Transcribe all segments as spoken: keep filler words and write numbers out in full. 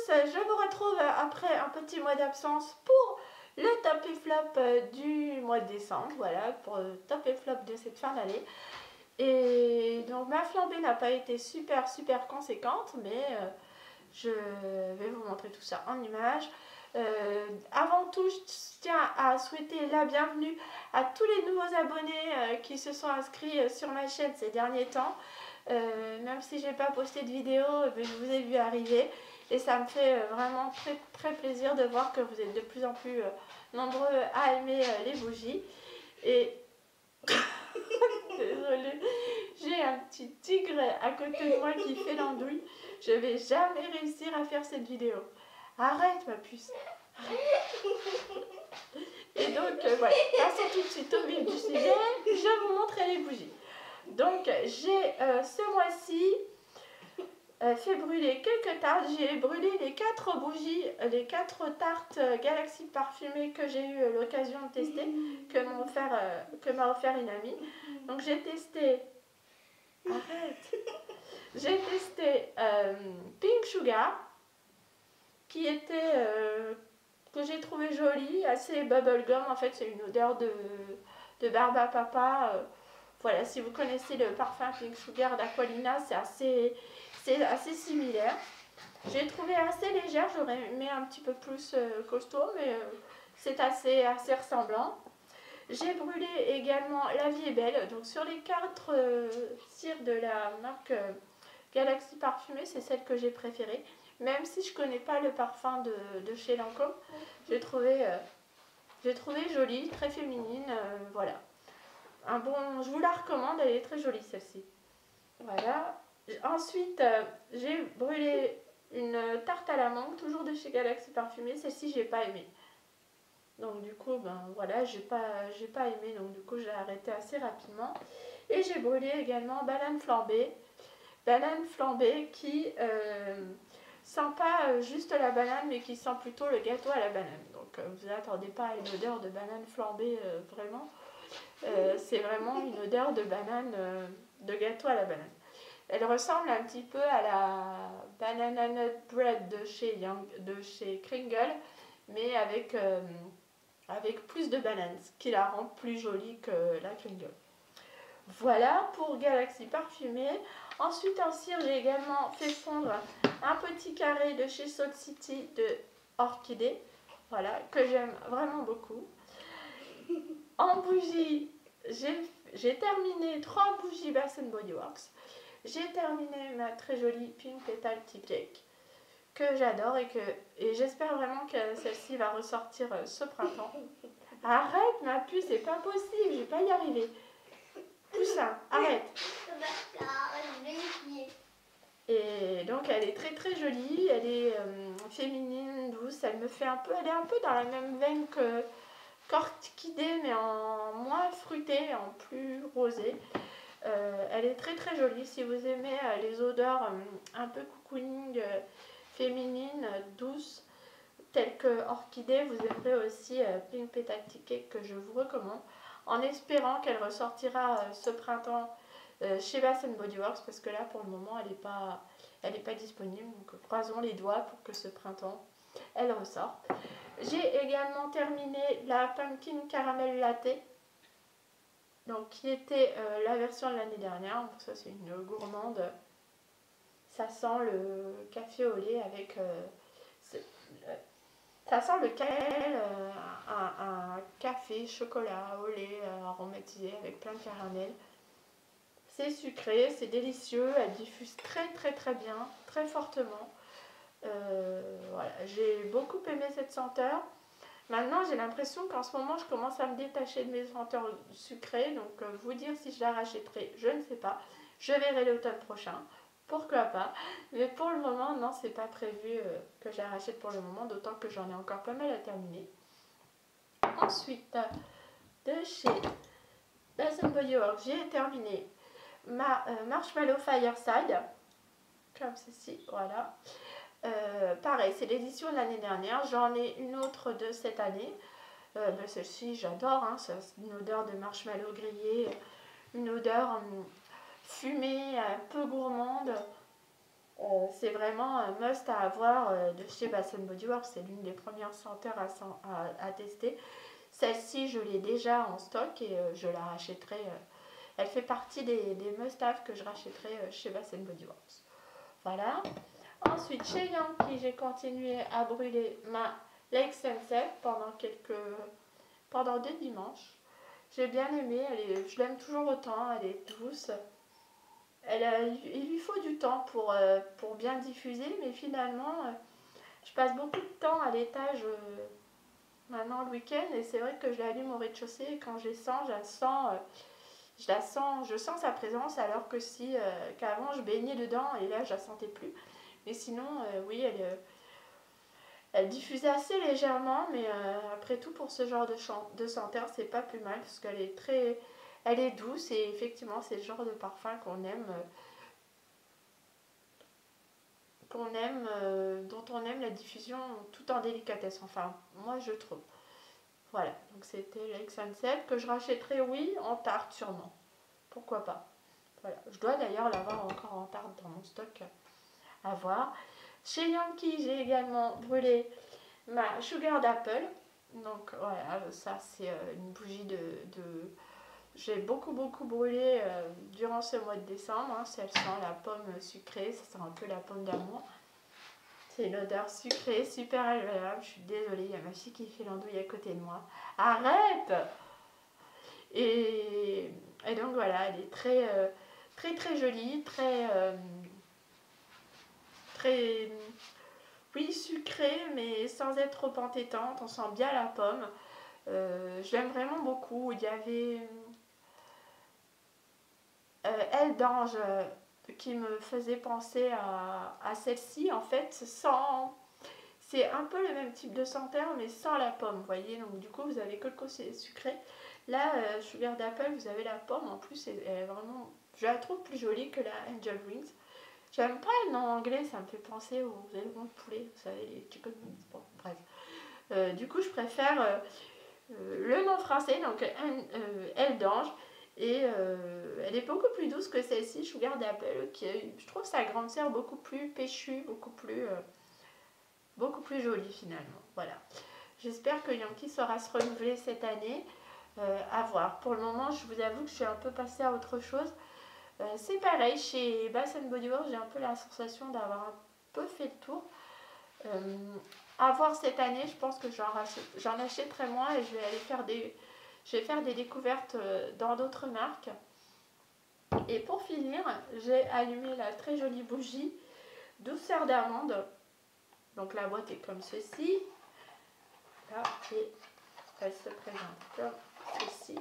je vous retrouve après un petit mois d'absence pour le top et flop du mois de décembre, voilà, pour le top et flop de cette fin d'année. Et donc ma flambée n'a pas été super super conséquente, mais euh, je vais vous montrer tout ça en images. Euh, avant tout, je tiens à souhaiter la bienvenue à tous les nouveaux abonnés euh, qui se sont inscrits sur ma chaîne ces derniers temps. Euh, même si j'ai pas posté de vidéo, je vous ai vu arriver et ça me fait vraiment très très plaisir de voir que vous êtes de plus en plus euh, nombreux à aimer euh, les bougies. Et désolée, j'ai un petit tigre à côté de moi qui fait l'andouille. Je vais jamais réussir à faire cette vidéo. Arrête ma puce. Arrête. Et donc euh, voilà, passons tout de suite au vif du sujet. Je vais vous montrer les bougies. Donc j'ai euh, ce mois-ci euh, fait brûler quelques tartes. J'ai brûlé les quatre bougies, les quatre tartes euh, Galaxy parfumées que j'ai eu l'occasion de tester, que m'a offert, euh, que m'a offert une amie. Donc j'ai testé, arrête, j'ai testé euh, Pink Sugar, qui était, euh, que j'ai trouvé jolie, assez bubblegum. En fait c'est une odeur de, de barbe à papa. euh, Voilà, si vous connaissez le parfum Pink Sugar d'Aqualina, c'est assez, c'est assez similaire. J'ai trouvé assez légère, j'aurais aimé un petit peu plus euh, costaud, mais euh, c'est assez, assez ressemblant. J'ai brûlé également La Vie est Belle. Donc sur les quatre euh, cires de la marque euh, Galaxy Parfumée, c'est celle que j'ai préférée. Même si je ne connais pas le parfum de, de chez Lancôme, j'ai trouvé, euh, j'ai trouvé jolie, très féminine, euh, voilà. Un bon, je vous la recommande, elle est très jolie celle-ci. Voilà. Ensuite, euh, j'ai brûlé une tarte à la mangue, toujours de chez Galaxy Parfumée. Celle-ci, j'ai pas aimé. Donc du coup, ben voilà, j'ai pas, j'ai pas aimé, donc du coup, j'ai arrêté assez rapidement. Et j'ai brûlé également banane flambée. Banane flambée qui euh, sent pas juste la banane, mais qui sent plutôt le gâteau à la banane. Donc euh, vous n'attendez pas à une odeur de banane flambée euh, vraiment. Euh, c'est vraiment une odeur de banane, euh, de gâteau à la banane. Elle ressemble un petit peu à la Banana Nut Bread de chez, Young, de chez Kringle, mais avec, euh, avec plus de bananes, ce qui la rend plus jolie que la Kringle. Voilà pour Galaxy Parfumé. Ensuite en cire, j'ai également fait fondre un petit carré de chez Soul City de Orchidée, voilà, que j'aime vraiment beaucoup. En bougie, j'ai terminé trois bougies Bath and Body Works. J'ai terminé ma très jolie Pink Petal Tea Cake que j'adore et que et j'espère vraiment que celle-ci va ressortir ce printemps. Arrête ma puce, c'est pas possible, je vais pas y arriver. Poussin, arrête. Et donc elle est très très jolie, elle est euh, féminine, douce, elle me fait un peu, elle est un peu dans la même veine que Orchidée mais en moins fruité, en plus rosé. Euh, elle est très très jolie. Si vous aimez euh, les odeurs euh, un peu cocooning, euh, féminines, euh, douces, telles que Orchidée, vous aimerez aussi euh, Pink Petal Tea Cake que je vous recommande, en espérant qu'elle ressortira euh, ce printemps euh, chez Bath and Body Works, parce que là pour le moment elle n'est pas, elle est pas disponible, donc croisons les doigts pour que ce printemps elle ressorte. J'ai également terminé la Pumpkin Caramel Latte, donc qui était euh, la version de l'année dernière. Donc ça c'est une gourmande, ça sent le café au lait avec euh, ça sent le caramel, euh, un, un café chocolat au lait euh, aromatisé avec plein de caramel. C'est sucré, c'est délicieux, elle diffuse très très très bien, très fortement. Euh, voilà, j'ai beaucoup aimé cette senteur. Maintenant, j'ai l'impression qu'en ce moment, je commence à me détacher de mes senteurs sucrées. Donc, euh, vous dire si je la rachèterai, je ne sais pas. Je verrai l'automne prochain. Pourquoi pas. Mais pour le moment, non, c'est pas prévu euh, que je la rachète pour le moment. D'autant que j'en ai encore pas mal à terminer. Ensuite, de chez Bath and Body Works, j'ai terminé ma euh, Marshmallow Fireside. Comme ceci, voilà. Euh, pareil, c'est l'édition de l'année dernière. J'en ai une autre de cette année. Euh, ben celle-ci, j'adore. Hein, c'est une odeur de marshmallow grillé, une odeur hum, fumée, un peu gourmande. Euh, c'est vraiment un must à avoir euh, de chez Bath and Body Works. C'est l'une des premières senteurs à, à, à tester. Celle-ci, je l'ai déjà en stock et euh, je la rachèterai. Euh, elle fait partie des, des must-have que je rachèterai euh, chez Bath and Body Works. Voilà. Ensuite, chez Yankee, j'ai continué à brûler ma Lake Sunset pendant quelques... pendant deux dimanches. J'ai bien aimé, elle est, je l'aime toujours autant, elle est douce. Elle a, il lui faut du temps pour, euh, pour bien diffuser, mais finalement, euh, je passe beaucoup de temps à l'étage euh, maintenant le week-end, et c'est vrai que je l'allume au rez-de-chaussée, et quand je descends, je la sens, euh, je la sens, je sens sa présence, alors que si, euh, qu'avant, je baignais dedans, et là, je la sentais plus. Mais sinon, euh, oui, elle, euh, elle diffusait assez légèrement, mais euh, après tout, pour ce genre de, de senteur, c'est pas plus mal, parce qu'elle est très... Elle est douce, et effectivement, c'est le genre de parfum qu'on aime... Euh, qu'on aime, euh, dont on aime la diffusion tout en délicatesse, enfin moi je trouve. Voilà, donc c'était Lake Sunset que je rachèterai, oui, en tarte sûrement, pourquoi pas. Voilà, je dois d'ailleurs l'avoir encore en tarte dans mon stock à voir. Chez Yankee, j'ai également brûlé ma Sugar d'Apple, donc voilà, ça c'est une bougie de... de... J'ai beaucoup beaucoup brûlé euh, durant ce mois de décembre, hein, elle sent la pomme sucrée, ça sent un peu la pomme d'amour. C'est une odeur sucrée, super agréable. Je suis désolée, il y a ma fille qui fait l'andouille à côté de moi. Arrête! Et, et donc voilà, elle est très euh, très très jolie, très euh, très oui sucrée, mais sans être trop entêtante. On sent bien la pomme. Euh, je l'aime vraiment beaucoup. Il y avait euh, Elle d'Ange euh, qui me faisait penser à, à celle-ci, en fait, sans... C'est un peu le même type de senteur, mais sans la pomme, vous voyez. Donc du coup, vous avez que le côté sucré. Là, euh, Sugar d'Apple, vous avez la pomme. En plus, elle est vraiment... Je la trouve plus jolie que la Angel Wings. J'aime pas le nom anglais, ça me fait penser aux ailerons de poulet, vous savez, les chicken wings. Bon, bref. Euh, du coup, je préfère euh, euh, le nom français, donc euh, Elle d'Ange. Et euh, elle est beaucoup plus douce que celle-ci, Sugar d'Apple, qui est, je trouve sa grande sœur beaucoup plus péchue, beaucoup plus... Euh, beaucoup plus jolie finalement. Voilà. J'espère que Yankee saura se renouveler cette année. Euh, à voir. Pour le moment, je vous avoue que je suis un peu passée à autre chose. Euh, c'est pareil, chez Bath and Body Works, j'ai un peu la sensation d'avoir un peu fait le tour. Euh, à voir cette année, je pense que j'en achèterai moins et je vais aller faire des, je vais faire des découvertes dans d'autres marques. Et pour finir, j'ai allumé la très jolie bougie Douceur d'amande. Donc la boîte est comme ceci. Là, et elle se présente comme ceci.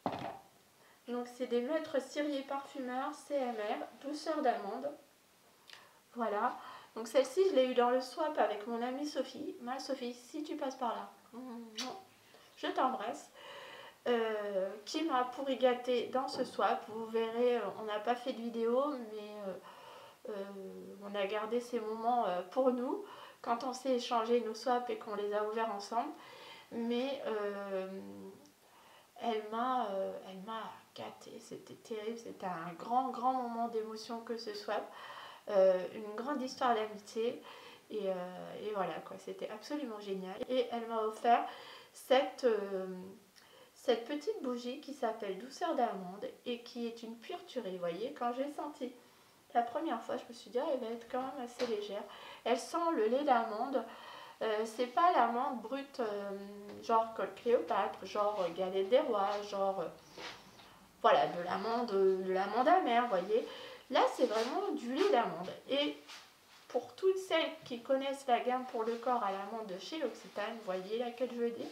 Donc c'est des Maîtres Cirier Parfumeurs C M R, douceur d'amande. Voilà. Donc celle-ci, je l'ai eu dans le swap avec mon amie Sophie. Ma Sophie, si tu passes par là, je t'embrasse. Euh, qui m'a pourri gâté dans ce swap. Vous verrez, on n'a pas fait de vidéo, mais euh, euh, on a gardé ces moments euh, pour nous quand on s'est échangé nos swaps et qu'on les a ouverts ensemble. Mais euh, elle m'a euh, elle m'a gâté, c'était terrible, c'était un grand grand moment d'émotion que ce swap, euh, une grande histoire d'amitié et, euh, et voilà quoi, c'était absolument génial. Et elle m'a offert cette euh, cette petite bougie qui s'appelle Douceur d'amande et qui est une pure tuerie. Vous voyez, quand j'ai senti la première fois, je me suis dit, oh, elle va être quand même assez légère. Elle sent le lait d'amande. Euh, c'est pas l'amande brute, euh, genre Col Cléopâtre, genre Galette des Rois, genre, euh, voilà, de l'amande de l'amande amère, vous voyez. Là, c'est vraiment du lait d'amande. Et pour toutes celles qui connaissent la gamme pour le corps à l'amande de chez L'Occitane, vous voyez laquelle je veux dire,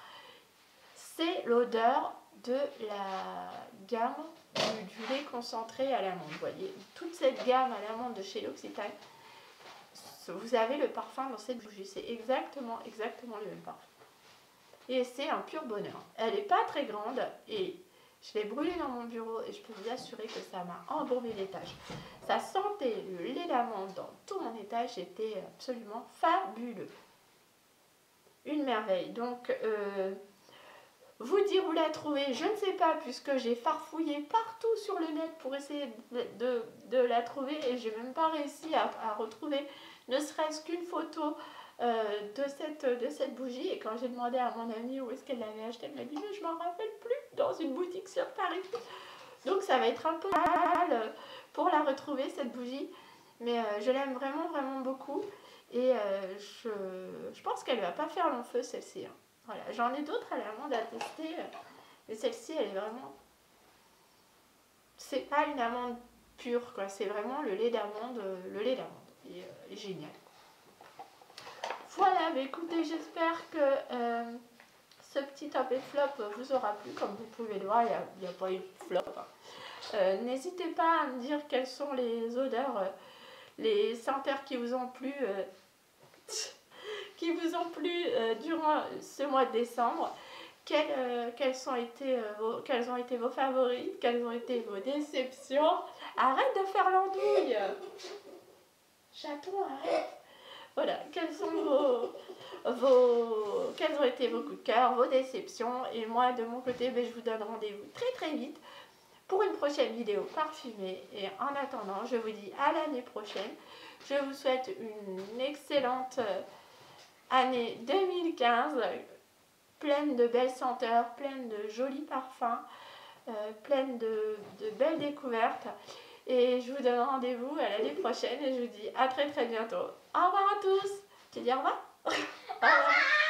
c'est l'odeur de la gamme du, du lait concentré à l'amande. Vous voyez, toute cette gamme à l'amande de chez L'Occitane, vous avez le parfum dans cette bougie. C'est exactement, exactement le même parfum. Et c'est un pur bonheur. Elle n'est pas très grande et je l'ai brûlée dans mon bureau et je peux vous assurer que ça m'a embaumé l'étage. Ça sentait le lait d'amande dans tout mon étage. C'était absolument fabuleux. Une merveille. Donc, euh, vous dire où la trouver, je ne sais pas, puisque j'ai farfouillé partout sur le net pour essayer de, de, de la trouver et j'ai même pas réussi à, à retrouver ne serait-ce qu'une photo euh, de, cette, de cette bougie. Et quand j'ai demandé à mon amie où est-ce qu'elle l'avait achetée, elle m'a dit mais je m'en rappelle plus, dans une boutique sur Paris. Donc ça va être un peu mal pour la retrouver cette bougie, mais euh, je l'aime vraiment vraiment beaucoup et euh, je, je pense qu'elle ne va pas faire long feu celle-ci. Hein. Voilà, j'en ai d'autres à l'amande à tester, mais celle-ci elle est vraiment, c'est pas une amande pure quoi, c'est vraiment le lait d'amande, le lait d'amande, il est, est génial. Voilà, bah écoutez, j'espère que euh, ce petit top et flop vous aura plu, comme vous pouvez le voir, il n'y a, a pas eu de flop. Hein. Euh, N'hésitez pas à me dire quelles sont les odeurs, euh, les senteurs qui vous ont plu, euh, qui vous ont plu euh, durant ce mois de décembre. Quels, euh, quels, sont été, euh, vos, quels ont été vos favoris, quelles ont été vos déceptions. Arrête de faire l'andouille. Chaton, arrête. Voilà, quels sont vos, vos, quels ont été vos coups de cœur, vos déceptions. Et moi, de mon côté, ben, je vous donne rendez-vous très très vite pour une prochaine vidéo parfumée. Et en attendant, je vous dis à l'année prochaine. Je vous souhaite une excellente année deux mille quinze, pleine de belles senteurs, pleine de jolis parfums, euh, pleine de, de belles découvertes. Et je vous donne rendez-vous à l'année prochaine et je vous dis à très très bientôt. Au revoir à tous. Tu dis au revoir? Au revoir.